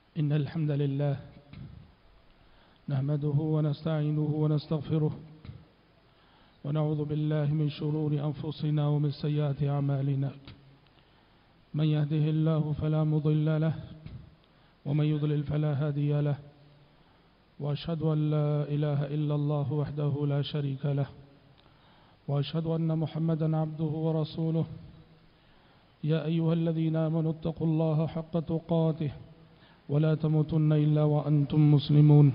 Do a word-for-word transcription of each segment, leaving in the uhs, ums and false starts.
إن الحمد لله نحمده ونستعينه ونستغفره ونعوذ بالله من شرور أنفسنا ومن سيئات أعمالنا من يهده الله فلا مضل له ومن يضلل فلا هادي له وأشهد أن لا إله إلا الله وحده لا شريك له وأشهد أن محمدا عبده ورسوله يا أيها الذين آمنوا اتقوا الله حق تقاته ولا تموتن إلا وأنتم مسلمون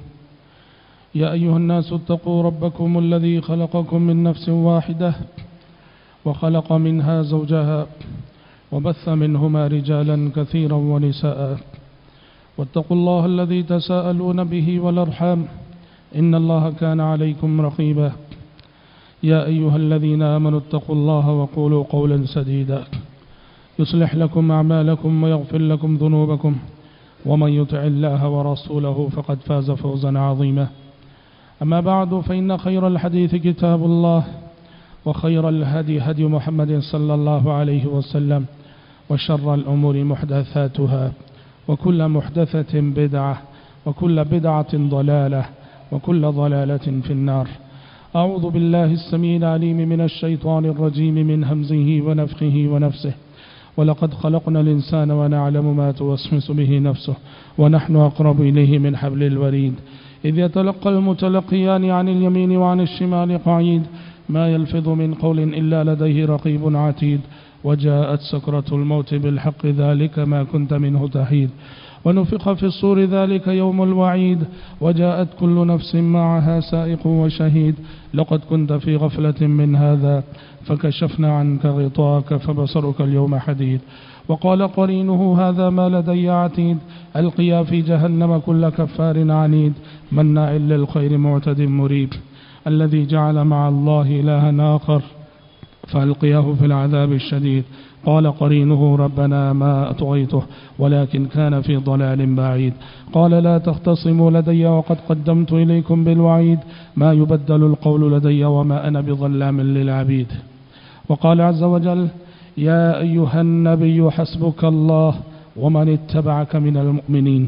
يا أيها الناس اتقوا ربكم الذي خلقكم من نفس واحدة وخلق منها زوجها وبث منهما رجالا كثيرا ونساء واتقوا الله الذي تساءلون به والأرحام إن الله كان عليكم رقيبا يا أيها الذين آمنوا اتقوا الله وقولوا قولا سديدا يصلح لكم أعمالكم ويغفر لكم ذنوبكم ومن يطع الله ورسوله فقد فاز فوزا عظيما أما بعد فإن خير الحديث كتاب الله وخير الهدي هدي محمد صلى الله عليه وسلم وشر الأمور محدثاتها وكل محدثة بدعة وكل بدعة ضلالة وكل ضلالة في النار أعوذ بالله السميع العليم من الشيطان الرجيم من همزه ونفخه ونفسه ولقد خلقنا الإنسان ونعلم ما توسوس به نفسه ونحن أقرب إليه من حبل الوريد إذ يتلقى المتلقيان عن اليمين وعن الشمال قعيد ما يلفظ من قول إلا لديه رقيب عتيد وجاءت سكرة الموت بالحق ذلك ما كنت منه تحيد ونفخ في الصور ذلك يوم الوعيد وجاءت كل نفس معها سائق وشهيد لقد كنت في غفلة من هذا فكشفنا عنك غطاءك فبصرك اليوم حديد وقال قرينه هذا ما لدي عتيد ألقيا في جهنم كل كفار عنيد مناع للخير معتد مريب الذي جعل مع الله إلها آخر فألقياه في العذاب الشديد قال قرينه ربنا ما أطغيته ولكن كان في ضلال بعيد قال لا تختصموا لدي وقد قدمت إليكم بالوعيد ما يبدل القول لدي وما أنا بظلام للعبيد وقال عز وجل يا أيها النبي حسبك الله ومن اتبعك من المؤمنين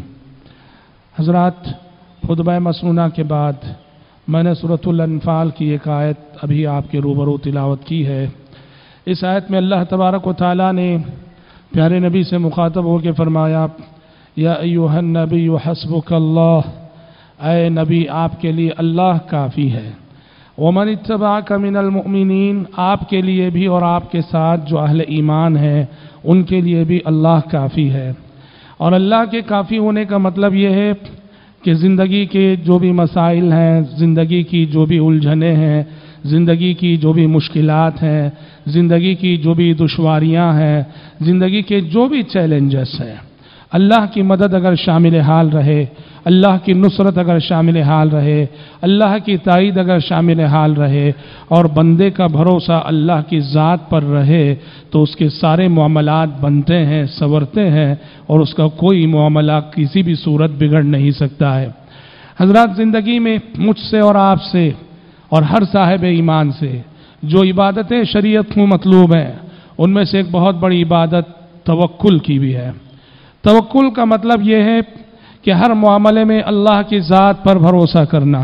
حضرات خطبہ مسنونہ کے بعد میں نے سورۃ الانفال کی ایک آیت ابھی آپ کے روبرو تلاوت کی ہے. اس آیت میں اللہ تبارک و تعالیٰ نے پیارے نبی سے مخاطب ہو کے فرمایا یا ایھا النبی حسبک اللہ، اے نبی آپ کے لیے اللہ کافی ہے. ومن اتبعک من المؤمنین، آپ کے لیے بھی اور آپ کے ساتھ جو اہل ایمان ہیں ان کے لیے بھی اللہ کافی ہے. اور اللہ کے کافی ہونے کا مطلب یہ ہے کہ زندگی کے جو بھی مسائل ہیں، زندگی کی جو بھی الجھنیں ہیں، زندگی کی جو بھی مشکلات ہیں، زندگی کی جو بھی دشواریاں ہیں، زندگی کے جو بھی چیلنجز ہیں، اللہ کی مدد اگر شامل حال رہے، اللہ کی نصرت اگر شامل حال رہے، اللہ کی تائید اگر شامل حال رہے اور بندے کا بھروسہ اللہ کی ذات پر رہے تو اس کے سارے معاملات بنتے ہیں، سنورتے ہیں اور اس کا کوئی معاملہ کسی بھی صورت بگڑ نہیں سکتا ہے. حضرات، زندگی میں مجھ سے اور آپ سے اور ہر صاحب ایمان سے جو عبادتیں شریعت میں مطلوب ہیں ان میں سے ایک بہت بڑی عبادت توکل کی بھی ہے. توکل کا مطلب یہ ہے کہ ہر معاملے میں اللہ کی ذات پر بھروسہ کرنا،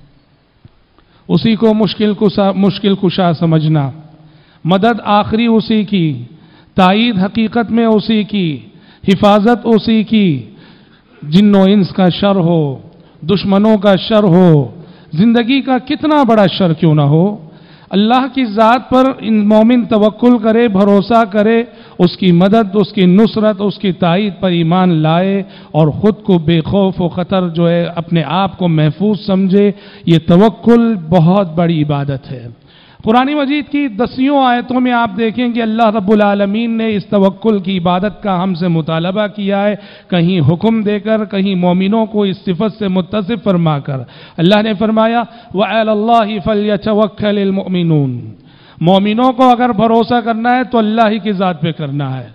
اسی کو مشکل کشا مشکل کشا سمجھنا، مدد آخری اسی کی، تائید حقیقت میں اسی کی، حفاظت اسی کی. جن و انس کا شر ہو، دشمنوں کا شر ہو، زندگی کا کتنا بڑا شر کیوں نہ ہو، اللہ کی ذات پر ان مومن توکل کرے، بھروسہ کرے، اس کی مدد، اس کی نصرت، اس کی تائید پر ایمان لائے اور خود کو بے خوف و خطر جو ہے اپنے آپ کو محفوظ سمجھے. یہ توکل بہت بڑی عبادت ہے. قرآن مجید کی دسیوں آیتوں میں آپ دیکھیں کہ اللہ رب العالمین نے اس توکل کی عبادت کا ہم سے مطالبہ کیا ہے، کہیں حکم دے کر، کہیں مومنوں کو اس صفت سے متصف فرما کر. اللہ نے فرمایا وَعَلَى اللَّهِ فَلْيَتَوَكَّلِ الْمُؤْمِنُونَ، مومنوں کو اگر بھروسہ کرنا ہے تو اللہ ہی کی ذات پہ کرنا ہے.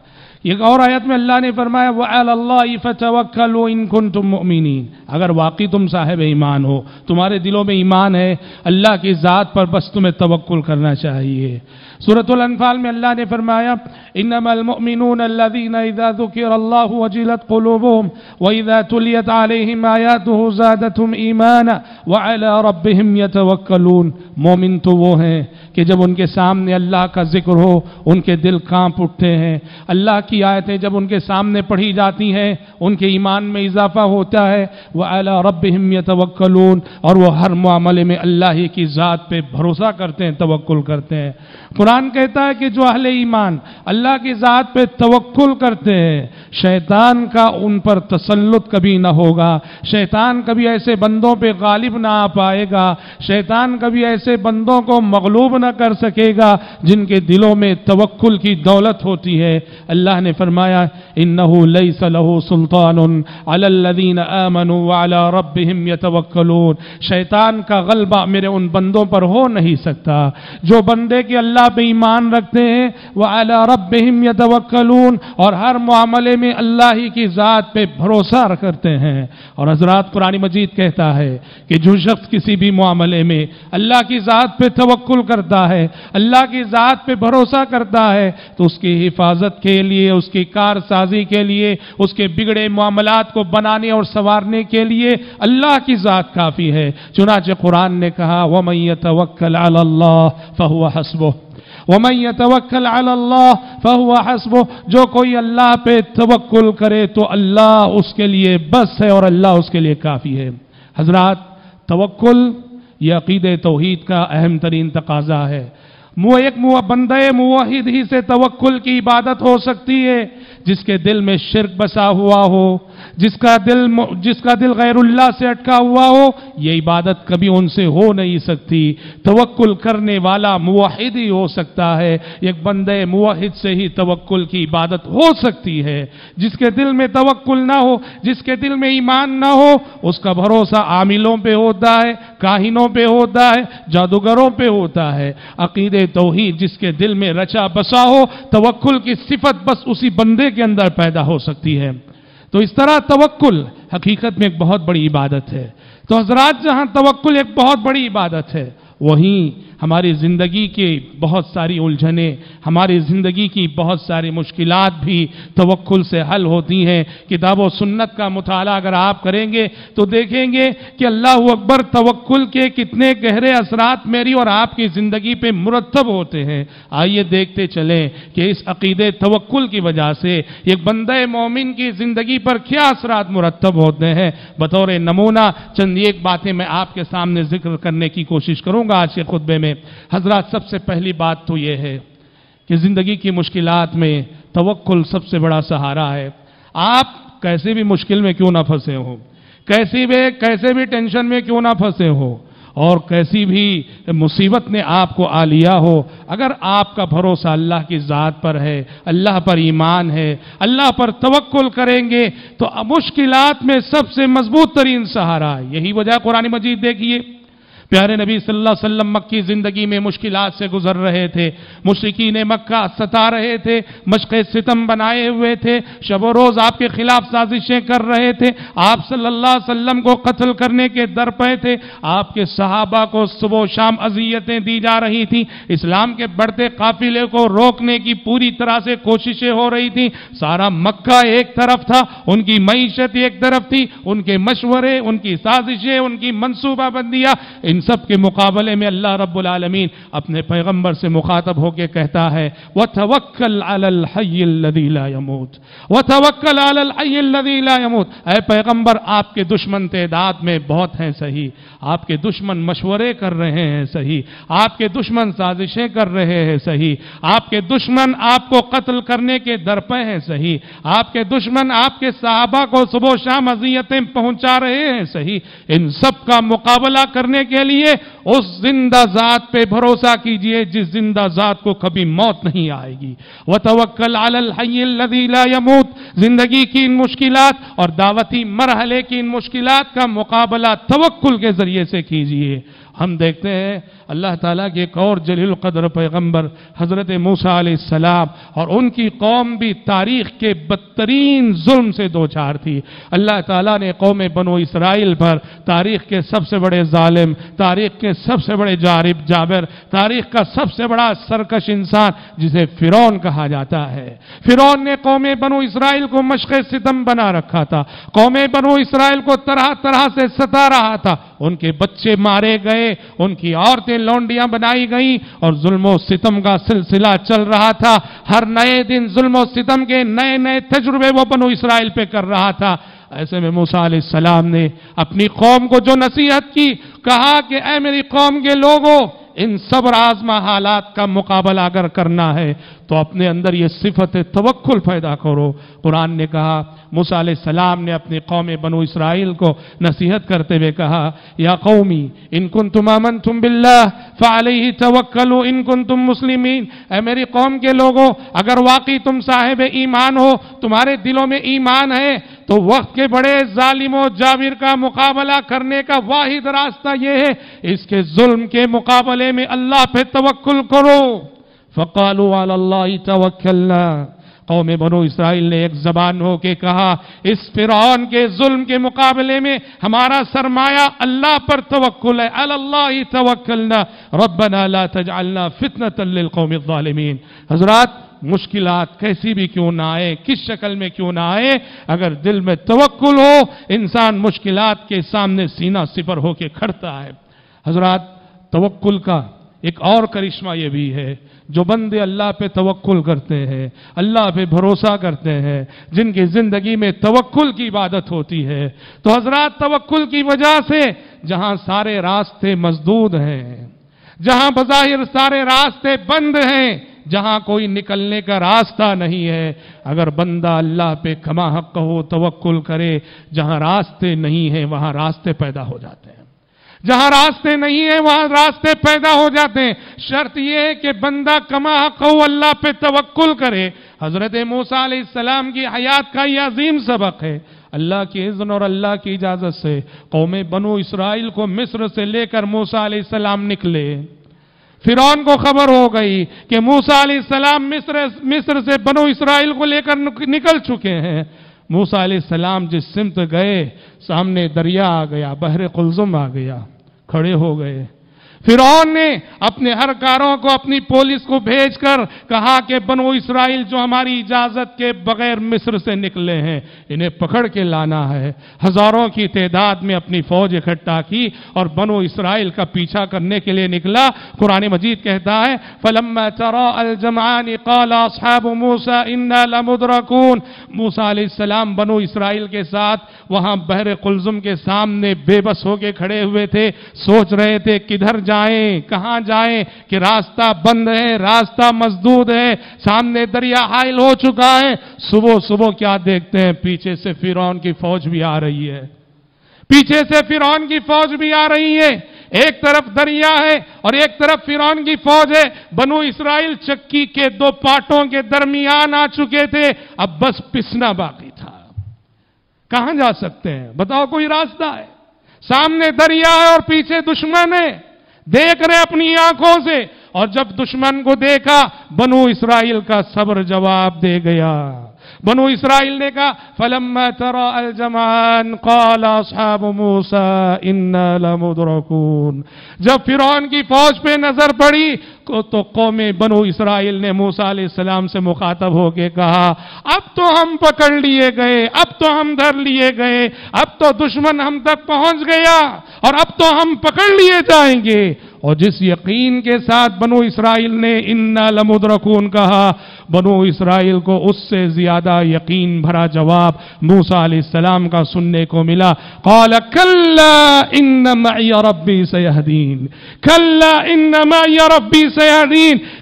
ایک اور آیت میں اللہ نے فرمایا وَعَلَى اللَّهِ فَتَوَكَّلُوا إِن كُنتُم مُؤْمِنِينَ، اگر واقعی تم صاحب ایمان ہو، تمہارے دلوں میں ایمان ہے، اللہ کی ذات پر بس تمہیں توکل کرنا چاہیے۔ سورۃ الانفال میں اللہ نے فرمایا انما المؤمنون الذين اذا ذكر الله وجلت قلوبهم واذا تليت عليهم آياته زادتهم ایمانا وعلى ربهم يتوکلون۔ مومن تو وہ ہیں کہ جب ان کے سامنے اللہ کا ذکر ہو ان کے دل کانپ اٹھتے ہیں، اللہ کی آیتیں جب ان کے سامنے پڑھی جاتی ہیں ان کے ایمان میں اضافہ ہوتا ہے، وعلى ربهم يتوکلون، اور وہ ہر معاملے میں اللہ ہی کی ذات پہ بھروسہ کرتے ہیں، توکل کرتے ہیں۔ قرآن کہتا ہے کہ جو اہل ایمان اللہ کی ذات پہ توکل کرتے ہیں شیطان کا ان پر تسلط کبھی نہ ہوگا، شیطان کبھی ایسے بندوں پہ غالب نہ آ پائے گا، شیطان کبھی ایسے بندوں کو مغلوب نہ کر سکے گا جن کے دلوں میں توکل کی دولت ہوتی ہے۔ اللہ نے فرمایا انہ لیس لہ سلطان علی الذین آمنوا وعلی ربہم یتوکلون، شیطان کا غلبہ میرے ان بندوں پر ہو نہیں سکتا جو بندے کے اللہ پہ ایمان رکھتے ہیں، وعلی ربہم یتوکلون، اور ہر معاملے میں اللہ ہی کی ذات پہ بھروسہ کرتے ہیں۔ اور حضرات قرآن مجید کہتا ہے کہ جو شخص کسی بھی معاملے میں اللہ کی ذات پہ توکل کرتا ہے، اللہ کی ذات پہ بھروسہ کرتا ہے، تو اس کی حفاظت کے لیے، اس کی کارسازی کے لیے، اس کے بگڑے معاملات کو بنانے اور سنوارنے کے لیے اللہ کی ذات کافی ہے۔ چنانچہ قرآن نے کہا وَمَن يَتَوَكَّلْ عَلَى اللَّهِ فَهُوَ حَسْبُهُ وَمَن يَتَوَكَّلْ عَلَى اللَّهِ فَهُوَ حَسْبُهُ، جو کوئی اللہ پہ توکل کرے تو اللہ اس کے لیے بس ہے اور اللہ اس کے لیے کافی ہے۔ حضرات توکل یہ عقیدہ توحید کا اہم ترین تقاضا ہے۔ وہ ایک بندہ موحد ہی سے توکل کی عبادت ہو سکتی ہے جس کے دل میں شرک بسا ہوا ہو، جس کا دل جس کا دل غیر اللہ سے اٹکا ہوا ہو، یہ عبادت کبھی ان سے ہو نہیں سکتی۔ توکل کرنے والا موحد ہی ہو سکتا ہے، ایک بندے موحد سے ہی توکل کی عبادت ہو سکتی ہے۔ جس کے دل میں توکل نہ ہو، جس کے دل میں ایمان نہ ہو، اس کا بھروسہ عاملوں پہ ہوتا ہے، کاہنوں پہ ہوتا ہے، جادوگروں پہ ہوتا ہے۔ عقیدہ توحید جس کے دل میں رچا بسا ہو، توکل کی صفت بس اسی بندے کے اندر پیدا ہو سکتی ہے۔ تو اس طرح توکل حقیقت میں ایک بہت بڑی عبادت ہے۔ تو حضرات جہاں توکل ایک بہت بڑی عبادت ہے، وہیں ہماری زندگی کی بہت ساری الجھنیں، ہماری زندگی کی بہت ساری مشکلات بھی توکل سے حل ہوتی ہیں۔ کتاب و سنت کا مطالعہ اگر آپ کریں گے تو دیکھیں گے کہ اللہ اکبر توکل کے کتنے گہرے اثرات میری اور آپ کی زندگی پہ مرتب ہوتے ہیں۔ آئیے دیکھتے چلیں کہ اس عقیدے توکل کی وجہ سے ایک بندہ مومن کی زندگی پر کیا اثرات مرتب ہوتے ہیں۔ بطور نمونہ چند ایک باتیں میں آپ کے سامنے ذکر کرنے کی کوشش کروں گا آج کے خطبے میں۔ حضرات سب سے پہلی بات تو یہ ہے کہ زندگی کی مشکلات میں توکل سب سے بڑا سہارا ہے۔ آپ کیسے بھی مشکل میں کیوں نہ پھنسے ہو، کیسی بھی کیسے بھی ٹینشن میں کیوں نہ پھنسے ہو، اور کیسی بھی مصیبت نے آپ کو آ لیا ہو، اگر آپ کا بھروسہ اللہ کی ذات پر ہے، اللہ پر ایمان ہے، اللہ پر توکل کریں گے تو مشکلات میں سب سے مضبوط ترین سہارا ہے۔ یہی وجہ قرآن مجید دیکھیے، پیارے نبی صلی اللہ علیہ وسلم مکی زندگی میں مشکلات سے گزر رہے تھے، مشرکین مکہ ستا رہے تھے، مشق ستم بنائے ہوئے تھے، شب و روز آپ کے خلاف سازشیں کر رہے تھے، آپ صلی اللہ علیہ وسلم کو قتل کرنے کے در پہ تھے، آپ کے صحابہ کو صبح و شام اذیتیں دی جا رہی تھیں، اسلام کے بڑھتے قافلے کو روکنے کی پوری طرح سے کوششیں ہو رہی تھیں، سارا مکہ ایک طرف تھا، ان کی معیشت ایک طرف تھی، ان کے مشورے، ان کی سازشیں، ان کی منصوبہ بندیاں، ان سب کے مقابلے میں اللہ رب العالمین اپنے پیغمبر سے مخاطب ہو کے کہتا ہے وَتَوَكَّلْ عَلَى الْحَيِّ الَّذِي لَا يَمُوتُ وَتَوَكَّلْ عَلَى الْحَيِّ الَّذِي لَا يَمُوتُ۔ اے پیغمبر آپ کے دشمن تعداد میں بہت ہیں صحیح، آپ کے دشمن مشورے کر رہے ہیں صحیح، آپ کے دشمن سازشیں کر رہے ہیں صحیح، آپ کے دشمن آپ کو قتل کرنے کے درپے ہیں صحیح، آپ کے دشمن آپ کے صحابہ کو صبح و شام اذیتیں پہنچا رہے ہیں صحیح، ان سب کا مقابلہ کرنے کے لیے اس زندہ ذات پہ بھروسہ کیجئے جس زندہ ذات کو کبھی موت نہیں آئے گی. وَتَوَكَّلْ عَلَى الْحَيِّ الَّذِي لَا يَمُوتُ. زندگی کی ان مشکلات اور دعوتی مرحلے کی ان مشکلات کا مقابلہ توکل کے ذریعے سے کیجئے. ہم دیکھتے ہیں اللہ تعالیٰ کے ایک اور جلیل القدر پیغمبر حضرت موسیٰ علیہ السلام اور ان کی قوم بھی تاریخ کے بدترین ظلم سے دوچار تھی. اللہ تعالیٰ نے قوم بنو اسرائیل پر تاریخ کے سب سے بڑے ظالم، تاریخ کے سب سے بڑے جارب جابر، تاریخ کا سب سے بڑا سرکش انسان جسے فرعون کہا جاتا ہے، فرعون نے قوم بنو اسرائیل کو مشق ستم بنا رکھا تھا. قوم بنو اسرائیل کو طرح طرح سے ستا رہا تھا. ان کے بچے مارے گئے، ان کی عورتیں لونڈیاں بنائی گئیں اور ظلم و ستم کا سلسلہ چل رہا تھا. ہر نئے دن ظلم و ستم کے نئے نئے تجربے وہ بنو اسرائیل پہ کر رہا تھا. ایسے میں موسیٰ علیہ السلام نے اپنی قوم کو جو نصیحت کی، کہا کہ اے میری قوم کے لوگوں، ان صبر آزما حالات کا مقابلہ اگر کرنا ہے تو اپنے اندر یہ صفت توکل پیدا کرو. قرآن نے کہا، موسیٰ علیہ السلام نے اپنی قوم بنو اسرائیل کو نصیحت کرتے ہوئے کہا، یا قومی ان کنتم آمنتم باللہ فعلیہ توکلوا ان کنتم مسلمین. اے میری قوم کے لوگوں، اگر واقعی تم صاحب ایمان ہو، تمہارے دلوں میں ایمان ہے، تو وقت کے بڑے ظالم و جابر کا مقابلہ کرنے کا واحد راستہ یہ ہے، اس کے ظلم کے مقابلے میں اللہ پہ توکل کرو. فقالوا علی اللہ توکلنا. قوم بنو اسرائیل نے ایک زبان ہو کے کہا، اس فرعون کے ظلم کے مقابلے میں ہمارا سرمایہ اللہ پر توکل ہے. علی اللہ توکلنا ربنا لا تجعلنا فتنة للقوم الظالمین. حضرات، مشکلات کیسی بھی کیوں نہ آئے، کس شکل میں کیوں نہ آئے، اگر دل میں توکل ہو، انسان مشکلات کے سامنے سینہ سپر ہو کے کھڑتا ہے. حضرات، توکل کا ایک اور کرشمہ یہ بھی ہے، جو بندے اللہ پہ توکل کرتے ہیں، اللہ پہ بھروسہ کرتے ہیں، جن کی زندگی میں توکل کی عبادت ہوتی ہے، تو حضرات توکل کی وجہ سے جہاں سارے راستے مسدود ہیں، جہاں بظاہر سارے راستے بند ہیں، جہاں کوئی نکلنے کا راستہ نہیں ہے، اگر بندہ اللہ پہ کما حق ہو توکل کرے، جہاں راستے نہیں ہیں وہاں راستے پیدا ہو جاتے ہیں. جہاں راستے نہیں ہیں وہاں راستے پیدا ہو جاتے ہیں. شرط یہ ہے کہ بندہ کما حق ہو اللہ پہ توکل کرے. حضرت موسیٰ علیہ السلام کی حیات کا یہ عظیم سبق ہے. اللہ کی اذن اور اللہ کی اجازت سے قوم بنو اسرائیل کو مصر سے لے کر موسیٰ علیہ السلام نکلے. فرعون کو خبر ہو گئی کہ موسیٰ علیہ السلام مصر مصر سے بنو اسرائیل کو لے کر نکل چکے ہیں. موسیٰ علیہ السلام جس سمت گئے، سامنے دریا آ گیا، بحر قلزم آ گیا، کھڑے ہو گئے. فرعون نے اپنے ہر کاروں کو، اپنی پولیس کو بھیج کر کہا کہ بنو اسرائیل جو ہماری اجازت کے بغیر مصر سے نکلے ہیں، انہیں پکڑ کے لانا ہے. ہزاروں کی تعداد میں اپنی فوج اکٹھا کی اور بنو اسرائیل کا پیچھا کرنے کے لیے نکلا. قرآن مجید کہتا ہے فَلَمَّا تَرَاءَ الْجَمْعَانِ قَالَ أَصْحَابُ مُوسَىٰ إِنَّا لَمُدْرَكُونَ. موسیٰ علیہ السلام بنو اسرائیل کے ساتھ وہاں بحر قلزم کے سامنے بے بس ہو کے کھڑے ہوئے تھے، سوچ رہے تھے کدھر جائیں، کہاں جائیں، کہ راستہ بند ہے، راستہ مسدود ہے، سامنے دریا حائل ہو چکا ہے. صبح صبح کیا دیکھتے ہیں، پیچھے سے فرعون کی فوج بھی آ رہی ہے. پیچھے سے فرعون کی فوج بھی آ رہی ہے. ایک طرف دریا ہے اور ایک طرف فرعون کی فوج ہے. بنو اسرائیل چکی کے دو پاٹوں کے درمیان آ چکے تھے، اب بس پسنا باقی تھا. کہاں جا سکتے ہیں؟ بتاؤ کوئی راستہ ہے؟ سامنے دریا ہے اور پیچھے دشمن ہے. دیکھ رہے اپنی آنکھوں سے، اور جب دشمن کو دیکھا بنو اسرائیل کا صبر جواب دے گیا. بنو اسرائیل نے کہا فَلَمَّا تَرَاءَ الْجَمْعَانِ قَالَ أَصْحَابُ مُوسَىٰ إِنَّا لَمُدْرَكُونَ. جب فرعون کی فوج پہ نظر پڑی تو قوم بنو اسرائیل نے موسیٰ علیہ السلام سے مخاطب ہو کے کہا اب تو ہم پکڑ لیے گئے، اب تو ہم دھر لیے گئے، اب تو دشمن ہم تک پہنچ گیا اور اب تو ہم پکڑ لیے جائیں گے. اور جس یقین کے ساتھ بنو اسرائیل نے اِنَّا لَمُدْرَكُونَ کہا، بنو اسرائیل کو اس سے زیادہ یقین بھرا جواب موسیٰ علیہ السلام کا سننے کو ملا. قال کلا ان معی ربی سیہدین، کلا ان معی ربی سیہدین.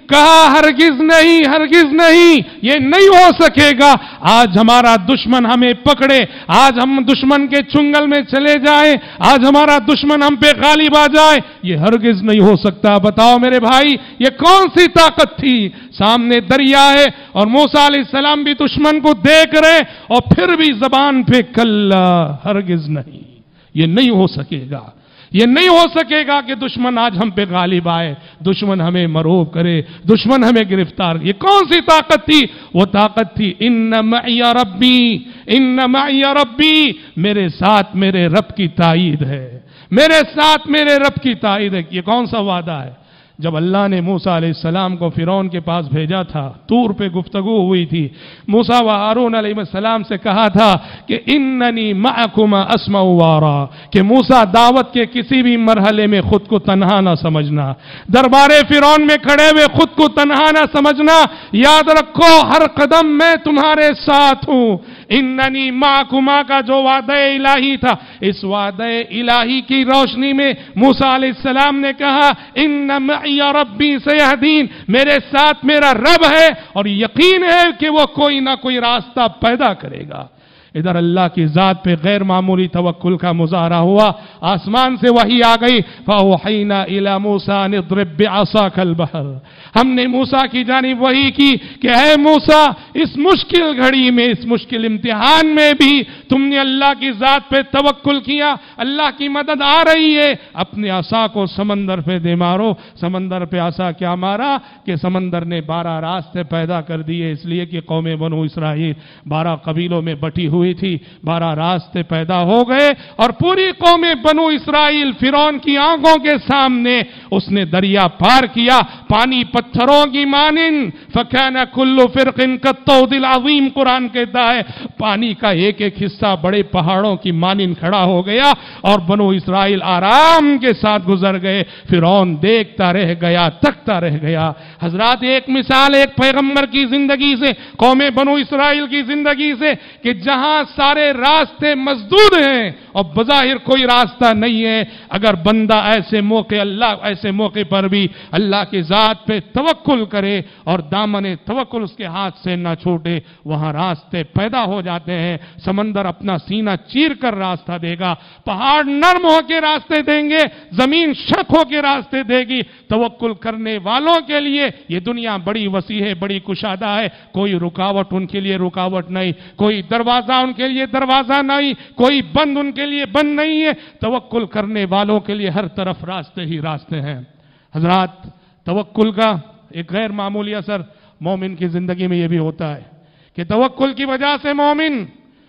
کہا ہرگز نہیں، ہرگز نہیں، یہ نہیں ہو سکے گا۔ آج ہمارا دشمن ہمیں پکڑے، آج ہم دشمن کے چنگل میں چلے جائیں، آج ہمارا دشمن ہم پہ غالب آ جائے، یہ ہرگز نہیں ہو سکتا۔ بتاؤ میرے بھائی، یہ کون سی طاقت تھی؟ سامنے دریا ہے اور موسیٰ علیہ السلام بھی دشمن کو دیکھ رہے اور پھر بھی زبان پہ کلا، ہرگز نہیں، یہ نہیں ہو سکے گا، یہ نہیں ہو سکے گا کہ دشمن آج ہم پہ غالب آئے، دشمن ہمیں مروب کرے، دشمن ہمیں گرفتار۔ یہ کون سی طاقت تھی؟ وہ طاقت تھی ان معی ربی، ان معی ربی، میرے ساتھ میرے رب کی تائید ہے، میرے ساتھ میرے رب کی تائید ہے۔ یہ کون سا وعدہ ہے؟ جب اللہ نے موسیٰ علیہ السلام کو فرعون کے پاس بھیجا تھا، طور پہ گفتگو ہوئی تھی، موسیٰ و ہارون علیہ السلام سے کہا تھا کہ اننی معکما اسمع وارا، کہ موسیٰ دعوت کے کسی بھی مرحلے میں خود کو تنہا نہ سمجھنا، دربار فرعون میں کھڑے ہوئے خود کو تنہا نہ سمجھنا، یاد رکھو ہر قدم میں تمہارے ساتھ ہوں۔ اننی معکما کا جو وعدہ الہی تھا، اس وعدہ الہی کی روشنی میں موسیٰ علیہ السلام نے کہا ان معی ربی سیہدین، میرے ساتھ میرا رب ہے اور یقین ہے کہ وہ کوئی نہ کوئی راستہ پیدا کرے گا۔ ادھر اللہ کی ذات پہ غیر معمولی توکل کا مظاہرہ ہوا، آسمان سے وحی آ گئی، فَأَوْحَيْنَا إِلَى مُوسَىٰ أَنِ اضْرِب بِّعَصَاكَ الْبَحْرَ، ہم نے موسیٰ کی جانب وحی کی کہ اے موسیٰ، اس مشکل گھڑی میں، اس مشکل امتحان میں بھی تم نے اللہ کی ذات پہ توکل کیا، اللہ کی مدد آ رہی ہے، اپنے عصا کو سمندر پہ دے مارو۔ سمندر پہ عصا کیا مارا کہ سمندر نے بارہ راستے پیدا کر دیے، اس لیے کہ قوم بنو اسرائیل بارہ قبیلوں میں بٹی ہوئی تھی، بارہ راستے پیدا ہو گئے اور پوری قوم بنو اسرائیل فرعون کی آنکھوں کے سامنے اس نے دریا پار کیا، پانی پتھروں کی مانند، فَكَانَ كُلُّ فِرْقٍ كَالطَّوْدِ الْعَظِيمِ، قرآن کہتا ہے پانی کا ایک ایک حصہ بڑے پہاڑوں کی مانند کھڑا ہو گیا اور بنو اسرائیل آرام کے ساتھ گزر گئے، فرعون دیکھتا رہ گیا، تکتا رہ گیا۔ حضرات، ایک مثال ایک پیغمبر کی زندگی سے، قوم بنو اسرائیل کی زندگی سے، کہ جہاں سارے راستے مسدود ہیں اور بظاہر کوئی راستہ نہیں ہے، اگر بندہ ایسے موقع اللہ ایسے موقع پر بھی اللہ کی ذات پہ توکل کرے اور دامن توکل اس کے ہاتھ سے نہ چھوٹے، وہاں راستے پیدا ہو جاتے ہیں۔ سمندر اپنا سینہ چیر کر راستہ دے گا، پہاڑ نرم ہو کے راستے دیں گے، زمین شک ہو کے راستے دے گی۔ توکل کرنے والوں کے لیے یہ دنیا بڑی وسیع ہے، بڑی کشادہ ہے، کوئی رکاوٹ ان کے لیے رکاوٹ نہیں، کوئی دروازہ ان کے لیے دروازہ نہیں، کوئی بند ان کے لیے بند نہیں ہے۔ توکل کرنے والوں کے لیے ہر طرف راستے ہی راستے ہیں۔ حضرات، توکل کا ایک غیر معمولی اثر مومن کی زندگی میں یہ بھی ہوتا ہے کہ توکل کی وجہ سے مومن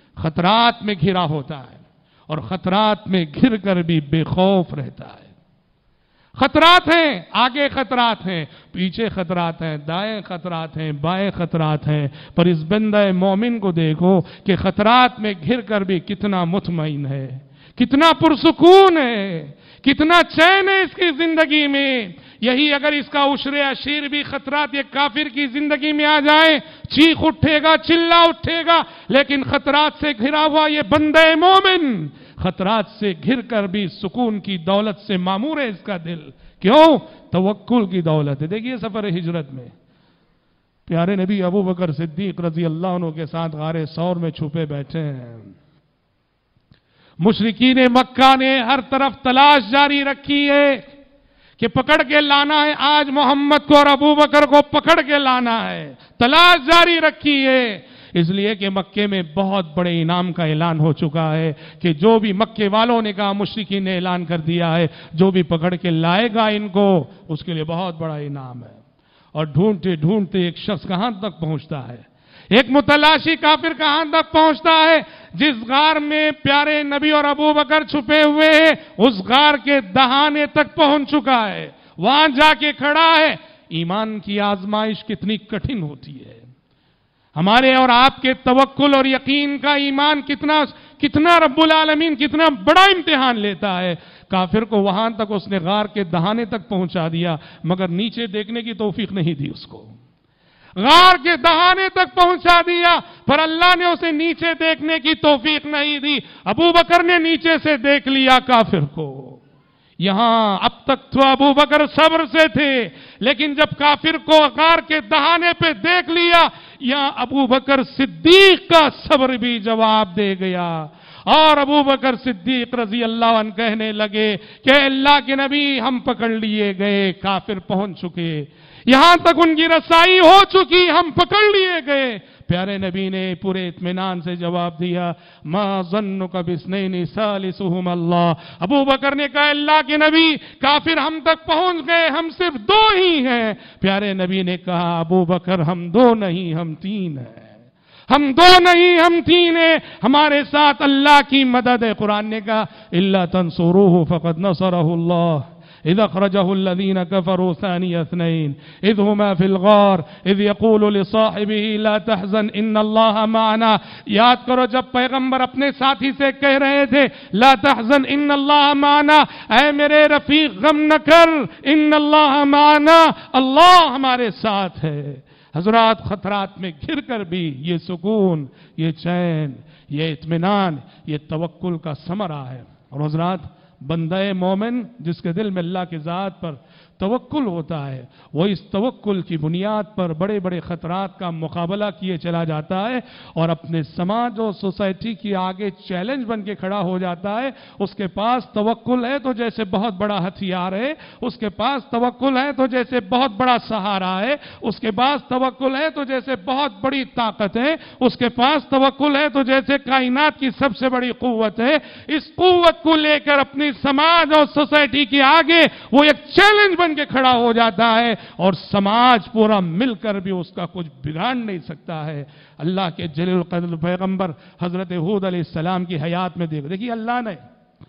خطرات میں گھرا ہوتا ہے اور خطرات میں گھر کر بھی بے خوف رہتا ہے۔ خطرات ہیں، آگے خطرات ہیں، پیچھے خطرات ہیں، دائیں خطرات ہیں، بائیں خطرات ہیں، پر اس بندہ مومن کو دیکھو کہ خطرات میں گھر کر بھی کتنا مطمئن ہے، کتنا پرسکون ہے، کتنا چین ہے اس کی زندگی میں۔ یہی اگر اس کا عشر عشیر بھی خطرات ایک کافر کی زندگی میں آ جائیں، چیخ اٹھے گا، چلا اٹھے گا، لیکن خطرات سے گھرا ہوا یہ بندہ مومن خطرات سے گھر کر بھی سکون کی دولت سے معمور ہے اس کا دل۔ کیوں؟ توکل کی دولت ہے۔ دیکھیے سفر ہجرت میں پیارے نبی ابو بکر صدیق رضی اللہ عنہ کے ساتھ غار ثور میں چھپے بیٹھے ہیں۔ مشرکین مکہ نے ہر طرف تلاش جاری رکھی ہے کہ پکڑ کے لانا ہے، آج محمد کو اور ابو بکر کو پکڑ کے لانا ہے، تلاش جاری رکھی ہے۔ اس لیے کہ مکے میں بہت بڑے انعام کا اعلان ہو چکا ہے کہ جو بھی مکے والوں نے کہا، مشرکین نے اعلان کر دیا ہے، جو بھی پکڑ کے لائے گا ان کو، اس کے لیے بہت بڑا انعام ہے۔ اور ڈھونڈتے ڈھونڈتے ایک شخص کہاں تک پہنچتا ہے، ایک متلاشی کافر کہاں تک پہنچتا ہے، جس غار میں پیارے نبی اور ابو بکر چھپے ہوئے ہیں اس غار کے دہانے تک پہنچ چکا ہے، وہاں جا کے کھڑا ہے۔ ایمان کی آزمائش کتنی کٹھن ہوتی ہے، ہمارے اور آپ کے توکل اور یقین کا ایمان کتنا کتنا رب العالمین کتنا بڑا امتحان لیتا ہے۔ کافر کو وہاں تک اس نے غار کے دہانے تک پہنچا دیا، مگر نیچے دیکھنے کی توفیق نہیں دی اس کو۔ غار کے دہانے تک پہنچا دیا پر اللہ نے اسے نیچے دیکھنے کی توفیق نہیں دی۔ ابو بکر نے نیچے سے دیکھ لیا کافر کو۔ یہاں اب تک تو ابو بکر صبر سے تھے، لیکن جب کافر کو غار کے دہانے پہ دیکھ لیا، یہاں ابو بکر صدیق کا صبر بھی جواب دے گیا، اور ابو بکر صدیق رضی اللہ عنہ کہنے لگے کہ اللہ کے نبی ہم پکڑ لیے گئے، کافر پہنچ چکے، یہاں تک ان کی رسائی ہو چکی، ہم پکڑ لیے گئے۔ پیارے نبی نے پورے اطمینان سے جواب دیا، ما ظنک باثنین ثالثہما اللہ۔ ابو بکر نے کہا اللہ کے نبی کافر ہم تک پہنچ گئے، ہم صرف دو ہی ہیں۔ پیارے نبی نے کہا ابو بکر ہم دو نہیں، ہم تین ہیں، ہم دو نہیں ہم تین ہیں، ہمارے ساتھ اللہ کی مدد ہے۔ قرآن نے کہا الا تنصروه فقد نصره اللہ اذ اخرجه الذين كفروا ثاني اثنين اذ هما في الغار اذ يقول لصاحبه لا تحزن ان الله معنا۔ یاد کرو جب پیغمبر اپنے ساتھی سے کہہ رہے تھے لا تحزن ان الله معنا، اے میرے رفیق غم نہ کر، ان الله معنا، اللہ ہمارے ساتھ ہے۔ حضرات خطرات میں گھر کر بھی یہ سکون، یہ چین، یہ اطمینان، یہ توکل کا ثمرہ ہے۔ اور حضرات بندہ مومن جس کے دل میں اللہ کی ذات پر توکل ہوتا ہے، وہ اس توکل کی بنیاد پر بڑے بڑے خطرات کا مقابلہ کیے چلا جاتا ہے، اور اپنے سماج اور سوسائٹی کی آگے چیلنج بن کے کھڑا ہو جاتا ہے۔ اس کے پاس توکل ہے تو جیسے بہت بڑا ہتھیار ہے، اس کے پاس توکل ہے تو جیسے بہت بڑا سہارا ہے، اس کے پاس توکل ہے تو جیسے بہت بڑی طاقت ہے، اس کے پاس توکل ہے تو جیسے کائنات کی سب سے بڑی قوت ہے۔ اس قوت کو لے کر اپنی سماج اور سوسائٹی کے آگے وہ ایک چیلنج بن کے کھڑا ہو جاتا ہے، اور سماج پورا مل کر بھی اس کا کچھ بگاڑ نہیں سکتا ہے۔ اللہ کے جلیل القدر پیغمبر حضرت ہود علیہ السلام کی حیات میں دیکھ دیکھیے اللہ نے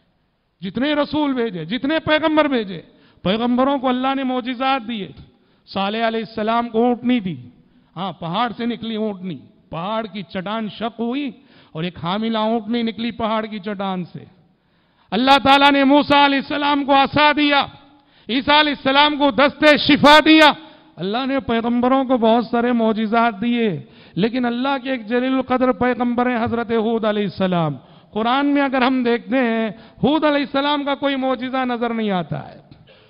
جتنے رسول بھیجے، جتنے پیغمبر بھیجے، پیغمبروں کو اللہ نے معجزات دیے۔ صالح علیہ السلام کو اونٹنی دی، ہاں پہاڑ سے نکلی اونٹنی، پہاڑ کی چٹان شق ہوئی اور ایک حاملہ اونٹنی نکلی پہاڑ کی چٹان سے۔ اللہ تعالیٰ نے موسیٰ علیہ السلام کو عصا دیا، عیسیٰ علیہ السلام کو دست شفا دیا۔ اللہ نے پیغمبروں کو بہت سارے معجزات دیے، لیکن اللہ کے ایک جلیل القدر پیغمبر ہیں حضرت ہود علیہ السلام۔ قرآن میں اگر ہم دیکھتے ہیں ہود علیہ السلام کا کوئی معجزہ نظر نہیں آتا ہے،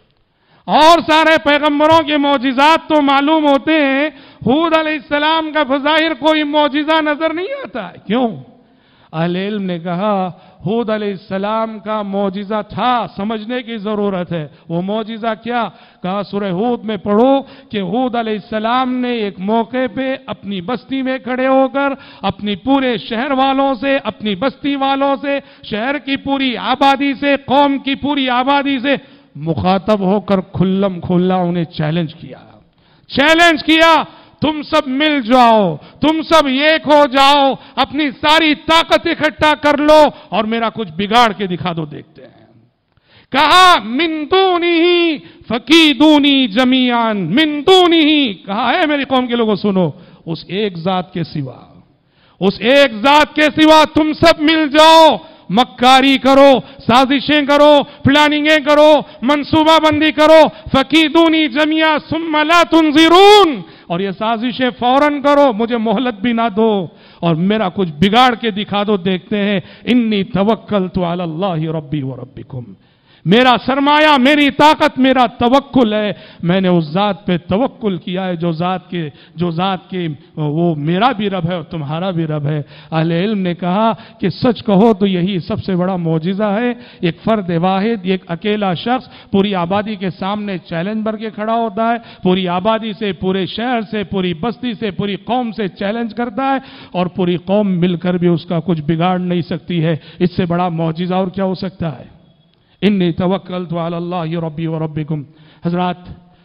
اور سارے پیغمبروں کے معجزات تو معلوم ہوتے ہیں، ہود علیہ السلام کا بظاہر کوئی معجزہ نظر نہیں آتا ہے۔ کیوں؟ اہل علم نے کہا ہود علیہ السلام کا معجزہ تھا، سمجھنے کی ضرورت ہے۔ وہ معجزہ کیا؟ کہا سورہ ہود میں پڑھو کہ ہود علیہ السلام نے ایک موقع پہ اپنی بستی میں کھڑے ہو کر اپنی پورے شہر والوں سے، اپنی بستی والوں سے، شہر کی پوری آبادی سے، قوم کی پوری آبادی سے مخاطب ہو کر کھلم کھلا انہیں چیلنج کیا چیلنج کیا تم سب مل جاؤ، تم سب ایک ہو جاؤ، اپنی ساری طاقت اکٹھا کر لو اور میرا کچھ بگاڑ کے دکھا دو، دیکھتے ہیں۔ کہا من دونہی فکیدونی جمیعاً، من دونہی، کہا ہے میری قوم کے لوگوں سنو، اس ایک ذات کے سوا، اس ایک ذات کے سوا تم سب مل جاؤ، مکاری کرو، سازشیں کرو، پلاننگیں کرو، منصوبہ بندی کرو، فکیدونی جمیعا ثم لا تنظرون، اور یہ سازشیں فوراً کرو، مجھے مہلت بھی نہ دو اور میرا کچھ بگاڑ کے دکھا دو، دیکھتے ہیں۔ انی توکلت علی اللہ ربی و ربکم، میرا سرمایہ، میری طاقت، میرا توکل ہے، میں نے اس ذات پہ توکل کیا ہے جو ذات کے جو ذات کے وہ میرا بھی رب ہے اور تمہارا بھی رب ہے۔ اہل علم نے کہا کہ سچ کہو تو یہی سب سے بڑا معجزہ ہے، ایک فرد واحد، ایک اکیلا شخص پوری آبادی کے سامنے چیلنج بن کے کھڑا ہوتا ہے، پوری آبادی سے، پورے شہر سے، پوری بستی سے، پوری قوم سے چیلنج کرتا ہے، اور پوری قوم مل کر بھی اس کا کچھ بگاڑ نہیں سکتی ہے۔ اس سے بڑا معجزہ اور کیا ہو سکتا ہے؟ انی توکلت علی اللہ ربی و ربکم۔ حضرات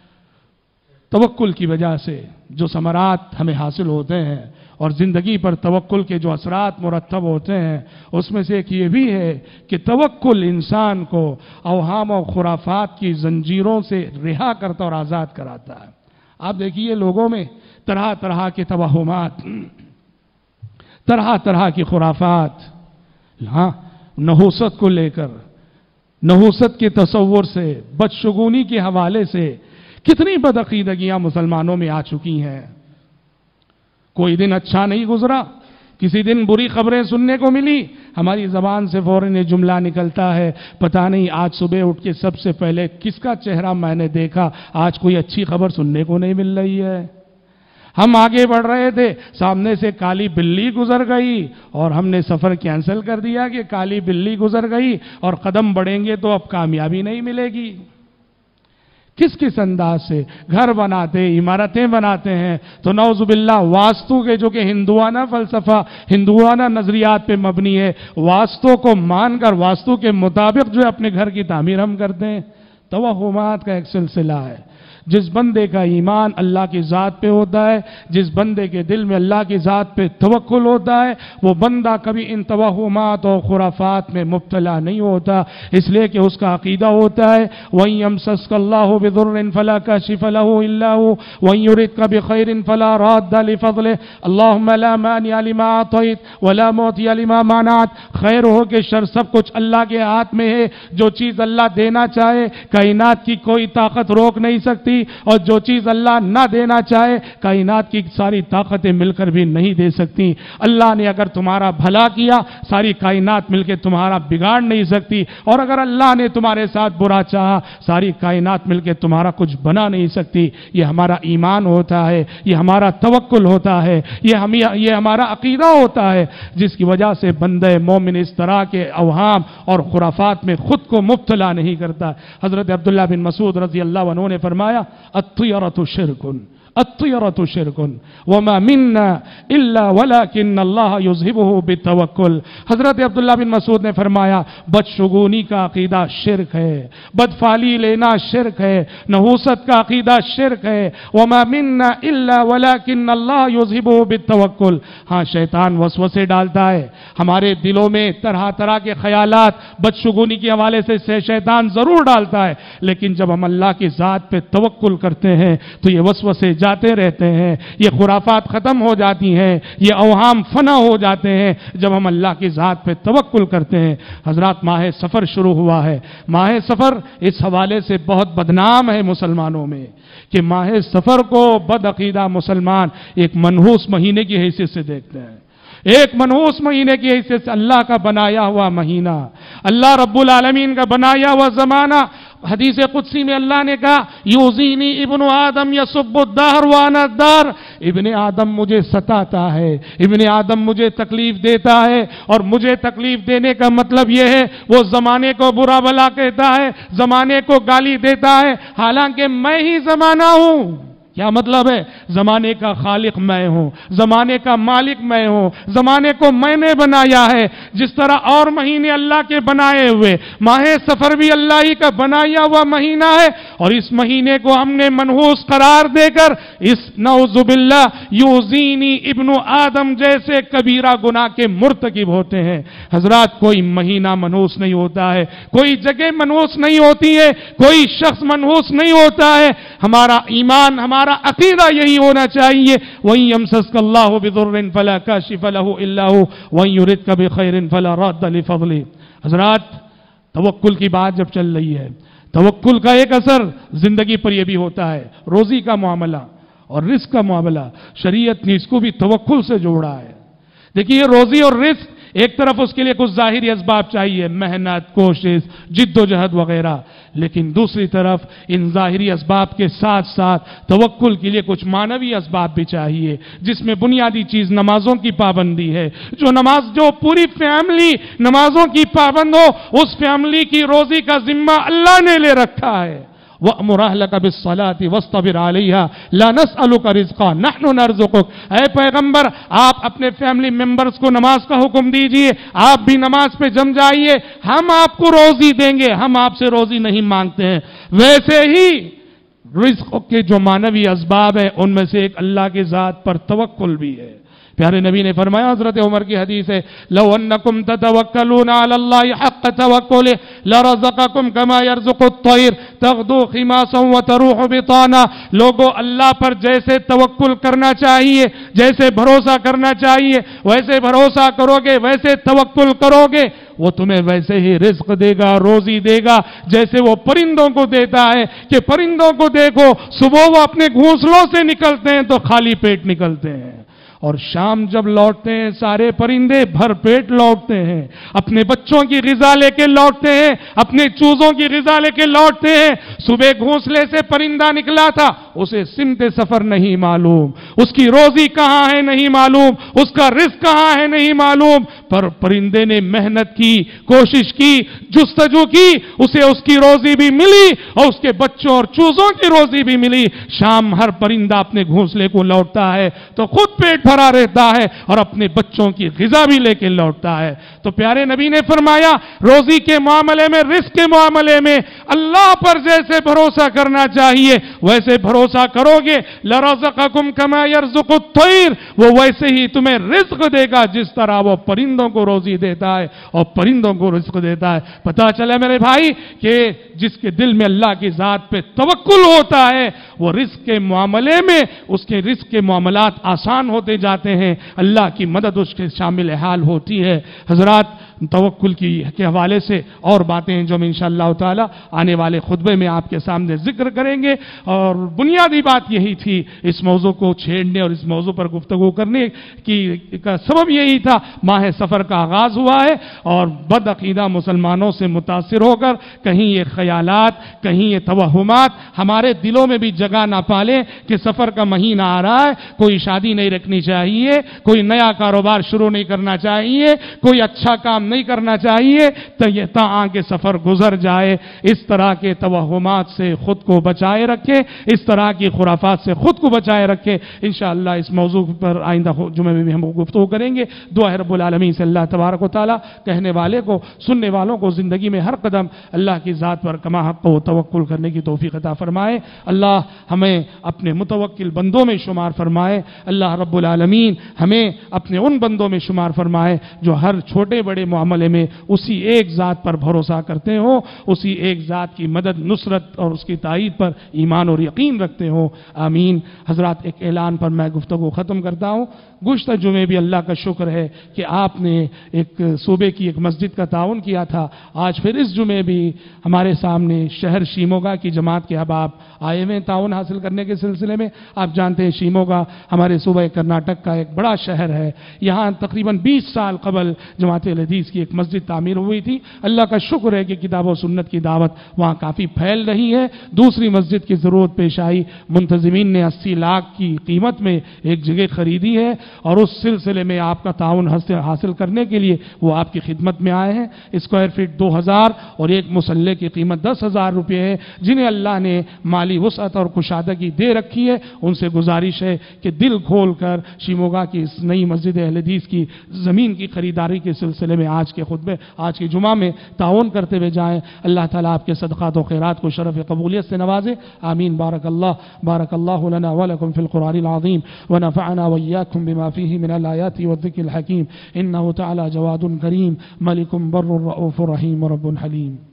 توکل کی وجہ سے جو ثمرات ہمیں حاصل ہوتے ہیں اور زندگی پر توکل کے جو اثرات مرتب ہوتے ہیں، اس میں سے ایک یہ بھی ہے کہ توکل انسان کو اوہام و خرافات کی زنجیروں سے رہا کرتا اور آزاد کراتا ہے۔ آپ دیکھیے لوگوں میں طرح طرح کے توہمات، طرح طرح کی خرافات، ہاں نحوست کو لے کر، نحوست کے تصور سے، بدشگونی کے حوالے سے کتنی بدعقیدگیاں مسلمانوں میں آ چکی ہیں۔ کوئی دن اچھا نہیں گزرا کسی دن بری خبریں سننے کو ملی، ہماری زبان سے فوراً یہ جملہ نکلتا ہے، پتہ نہیں آج صبح اٹھ کے سب سے پہلے کس کا چہرہ میں نے دیکھا، آج کوئی اچھی خبر سننے کو نہیں مل رہی ہے۔ ہم آگے بڑھ رہے تھے، سامنے سے کالی بلی گزر گئی اور ہم نے سفر کینسل کر دیا کہ کالی بلی گزر گئی اور قدم بڑھیں گے تو اب کامیابی نہیں ملے گی۔ کس کس انداز سے گھر بناتے، عمارتیں بناتے ہیں تو نعوذ باللہ واستو کے جو کہ ہندوانہ فلسفہ، ہندوانہ نظریات پہ مبنی ہے، واستو کو مان کر واستو کے مطابق جو اپنے گھر کی تعمیر ہم کرتے ہیں۔ توہمات کا ایک سلسلہ ہے۔ جس بندے کا ایمان اللہ کی ذات پہ ہوتا ہے، جس بندے کے دل میں اللہ کی ذات پہ توکل ہوتا ہے، وہ بندہ کبھی ان توہمات اور خرافات میں مبتلا نہیں ہوتا، اس لیے کہ اس کا عقیدہ ہوتا ہے وَإِن يَمْسَسْكَ اللَّهُ بِضُرٍّ فَلَا كَاشِفَ لَهُ إِلَّا هُوَ وَإِن يُرِدْكَ بِخَيْرٍ فَلَا رَادَّ لِفَضْلِهِ اللهم لا مانع لما أعطيت ولا معطي لما منعت۔ خیر ہو کہ شر سب کچھ اللہ کے ہاتھ میں ہے، جو چیز اللہ دینا چاہے کائنات کی کوئی طاقت روک نہیں سکتی، اور جو چیز اللہ نہ دینا چاہے کائنات کی ساری طاقتیں مل کر بھی نہیں دے سکتی۔ اللہ نے اگر تمہارا بھلا کیا ساری کائنات مل کے تمہارا بگاڑ نہیں سکتی، اور اگر اللہ نے تمہارے ساتھ برا چاہا ساری کائنات مل کے تمہارا کچھ بنا نہیں سکتی۔ یہ ہمارا ایمان ہوتا ہے، یہ ہمارا توکل ہوتا ہے، یہ ہم یہ ہمارا عقیدہ ہوتا ہے، جس کی وجہ سے بندہ مومن اس طرح کے اوہام اور خرافات میں خود کو مبتلا نہیں کرتا۔ حضرت عبداللہ بن مسعود رضی اللہ عنہ نے فرمایا الطیرۃ شرک الطیرۃ شرک وما منا الا ولکن اللہ یذہبہ بالتوکل۔ حضرت عبداللہ بن مسعود نے فرمایا بدشگونی کا عقیدہ شرک ہے، بدفعلی لینا شرک ہے، نحوست کا عقیدہ شرک ہے، وما منا الا ولکن اللہ یذہبہ بالتوکل۔ ہاں شیطان وسوسے ڈالتا ہے ہمارے دلوں میں، طرح طرح کے خیالات بدشگونی کے حوالے سے شیطان ضرور ڈالتا ہے، لیکن جب ہم اللہ کی ذات پہ توکل کرتے ہیں تو یہ وسوسے جاتے رہتے ہیں، یہ خرافات ختم ہو جاتی ہیں، یہ اوہام فنا ہو جاتے ہیں جب ہم اللہ کی ذات پہ توکل کرتے ہیں۔ حضرات ماہ سفر شروع ہوا ہے، ماہ سفر اس حوالے سے بہت بدنام ہے مسلمانوں میں کہ ماہ سفر کو بدعقیدہ مسلمان ایک منحوس مہینے کی حیثیت سے دیکھتے ہیں، ایک منحوس مہینے کی حیثیت سے۔ اللہ کا بنایا ہوا مہینہ، اللہ رب العالمین کا بنایا ہوا زمانہ۔ حدیث قدسی میں اللہ نے کہا یوزینی ابن آدم یسب الدہر وانا الدہر، ابن آدم مجھے ستاتا ہے، ابن آدم مجھے تکلیف دیتا ہے، اور مجھے تکلیف دینے کا مطلب یہ ہے وہ زمانے کو برا بھلا کہتا ہے، زمانے کو گالی دیتا ہے، حالانکہ میں ہی زمانہ ہوں۔ کیا مطلب ہے؟ زمانے کا خالق میں ہوں، زمانے کا مالک میں ہوں، زمانے کو میں نے بنایا ہے۔ جس طرح اور مہینے اللہ کے بنائے ہوئے، ماہ سفر بھی اللہ ہی کا بنایا ہوا مہینہ ہے، اور اس مہینے کو ہم نے منحوس قرار دے کر اس نعوذ باللہ یوزینی ابن آدم جیسے کبیرہ گناہ کے مرتکب ہوتے ہیں۔ حضرات کوئی مہینہ منحوس نہیں ہوتا ہے، کوئی جگہ منحوس نہیں ہوتی ہے، کوئی شخص منحوس نہیں ہوتا ہے۔ ہمارا ایمان، ہمارا ہمارا عقیدہ یہی ہونا چاہیے وَإِن يَمْسَسْكَ اللَّهُ بِضُرٍّ فَلَا كَاشِفَ لَهُ إِلَّا هُوَ وَإِن يُرِدْكَ بِخَيْرٍ فَلَا رَادَّ لِفَضْلِهِ۔ حضرات توکل کی بات جب چل رہی ہے، توکل کا ایک اثر زندگی پر یہ بھی ہوتا ہے، روزی کا معاملہ اور رزق کا معاملہ، شریعت نے اس کو بھی توکل سے جوڑا ہے۔ دیکھیے روزی اور رزق ایک طرف اس کے لیے کچھ ظاہری اسباب چاہیے، محنت، کوشش، جد و جہد وغیرہ، لیکن دوسری طرف ان ظاہری اسباب کے ساتھ ساتھ توکل کے لیے کچھ معنوی اسباب بھی چاہیے، جس میں بنیادی چیز نمازوں کی پابندی ہے۔ جو نماز جو پوری فیملی نمازوں کی پابند ہو، اس فیملی کی روزی کا ذمہ اللہ نے لے رکھا ہے۔ وَأْمُرْ أَهْلَكَ بِالصَّلَاةِ وَاصْطَبِرْ عَلَيْهَا لَا نَسْأَلُكَ رِزْقًا نَحْنُ نَرْزُقُكَ۔ اے پیغمبر آپ اپنے فیملی ممبرز کو نماز کا حکم دیجئے، آپ بھی نماز پہ جم جائیے، ہم آپ کو روزی دیں گے، ہم آپ سے روزی نہیں مانگتے ہیں۔ ویسے ہی رزق کے جو معنوی اسباب ہیں ان میں سے ایک اللہ کی ذات پر توکل بھی ہے۔ پیارے نبی نے فرمایا، حضرت عمر کی حدیث ہے، لو انکم تتوکلون علی اللہ حق توکلہ لرزقکم کما یرزق الطیر تغدو خماسا وتروح بطانا۔ لوگوں اللہ پر جیسے توکل کرنا چاہیے، جیسے بھروسہ کرنا چاہیے، ویسے بھروسہ کرو گے، ویسے توکل کرو گے، وہ تمہیں ویسے ہی رزق دے گا، روزی دے گا، جیسے وہ پرندوں کو دیتا ہے کہ پرندوں کو دیکھو صبح وہ اپنے گھونسلوں سے نکلتے ہیں تو خالی پیٹ نکلتے ہیں، اور شام جب لوٹتے ہیں سارے پرندے بھر پیٹ لوٹتے ہیں، اپنے بچوں کی غذا لے کے لوٹتے ہیں، اپنے چوزوں کی غذا لے کے لوٹتے ہیں۔ صبح گھونسلے سے پرندہ نکلا تھا، اسے سمت سفر نہیں معلوم، اس کی روزی کہاں ہے نہیں معلوم، اس کا رزق کہاں ہے نہیں معلوم، پر پرندے نے محنت کی، کوشش کی، جستجو کی، اسے اس کی روزی بھی ملی اور اس کے بچوں اور چوزوں کی روزی بھی ملی۔ شام ہر پرندہ اپنے گھونسلے کو لوٹتا ہے تو خود پیٹ بھرا رہتا ہے اور اپنے بچوں کی غذا بھی لے کے لوٹتا ہے۔ تو پیارے نبی نے فرمایا روزی کے معاملے میں، رزق کے معاملے میں اللہ پر جیسے بھروسہ کرنا چاہیے ویسے بھروسہ کرو گے، لَرَزَقَكُمْ كَمَا يَرْزُقُ الطَّيْرُ، وہ ویسے ہی تمہیں رزق دے گا جس طرح وہ پرندوں کو روزی دیتا ہے اور پرندوں کو رزق دیتا ہے۔ پتہ چلے میرے بھائی کہ جس کے دل میں اللہ کی ذات پہ توکل ہوتا ہے وہ رزق کے معاملے میں اس کے رزق کے معاملات آسان ہوتے جاتے ہیں، اللہ کی مدد اس کے شامل حال ہوتی ہے۔ حضرات توکل کی کے حوالے سے اور باتیں ہیں جو ہم انشاءاللہ تعالی آنے والے خطبے میں آپ کے سامنے ذکر کریں گے، اور بنیادی بات یہی تھی اس موضوع کو چھیڑنے اور اس موضوع پر گفتگو کرنے کی کا سبب یہی تھا۔ ماہ سفر کا آغاز ہوا ہے اور بد عقیدہ مسلمانوں سے متاثر ہو کر کہیں یہ خیالات، کہیں یہ توہمات ہمارے دلوں میں بھی جگہ نہ پالیں کہ سفر کا مہینہ آ رہا ہے، کوئی شادی نہیں رکھنی چاہیے، کوئی نیا کاروبار شروع نہیں کرنا چاہیے، کوئی اچھا کام نہیں کرنا چاہیے تو یہ تاں کہ سفر گزر جائے۔ اس طرح کے توہمات سے خود کو بچائے رکھے، اس طرح کی خرافات سے خود کو بچائے رکھے۔ انشاءاللہ اس موضوع پر آئندہ جمعے میں بھی ہم گفتگو کریں گے۔ دعا ہے رب العالمین سے اللہ تبارک و تعالی کہنے والے کو، سننے والوں کو زندگی میں ہر قدم اللہ کی ذات پر کما حق و توکل کرنے کی توفیق عطا فرمائے۔ اللہ ہمیں اپنے متوکل بندوں میں شمار فرمائے۔ اللہ رب العالمین ہمیں اپنے ان بندوں میں شمار فرمائے جو ہر چھوٹے بڑے معاملے میں اسی ایک ذات پر بھروسہ کرتے ہوں، اسی ایک ذات کی مدد، نصرت اور اس کی تائید پر ایمان اور یقین رکھتے ہوں۔ آمین۔ حضرات ایک اعلان پر میں گفتگو ختم کرتا ہوں۔ گزشتہ جمعے بھی اللہ کا شکر ہے کہ آپ نے ایک صوبے کی ایک مسجد کا تعاون کیا تھا۔ آج پھر اس جمعے بھی ہمارے سامنے شہر شیموگا کی جماعت کے احباب آئے ہوئے تعاون حاصل کرنے کے سلسلے میں۔ آپ جانتے ہیں شیموگا ہمارے صوبہ کرناٹک کا ایک بڑا شہر ہے۔ یہاں تقریباً بیس سال قبل جماعت الحدیث کی ایک مسجد تعمیر ہوئی تھی۔ اللہ کا شکر ہے کہ کتاب و سنت کی دعوت وہاں کافی پھیل رہی ہے۔ دوسری مسجد کی ضرورت پیش آئی، منتظمین نے اسی لاکھ کی قیمت میں ایک جگہ خریدی ہے اور اس سلسلے میں آپ کا تعاون حاصل کرنے کے لیے وہ آپ کی خدمت میں آئے ہیں۔ اسکوائر فٹ دو ہزار اور ایک مسلح کی قیمت دس ہزار روپے ہے، جنہیں اللہ نے مالی وسعت اور کشادگی دے رکھی ہے۔ ان سے گزارش ہے کہ دل کھول کر شیموگا کی اس نئی مسجد اہل حدیث کی زمین کی خریداری کے سلسلے میں آج کے خطبے آج کی جمعہ میں تعاون کرتے ہوئے جائیں۔ اللہ تعالیٰ آپ کے صدقات و خیرات کو شرف قبولیت سے نوازے۔ آمین۔ بارک اللہ بارک اللہ لنا ولکم فی القرآن العظیم ونفعنا وإياكم بما فيه من الآيات والذكر الحكيم إنه تعالى جواد كريم ملك بر رؤوف رحيم رب حليم۔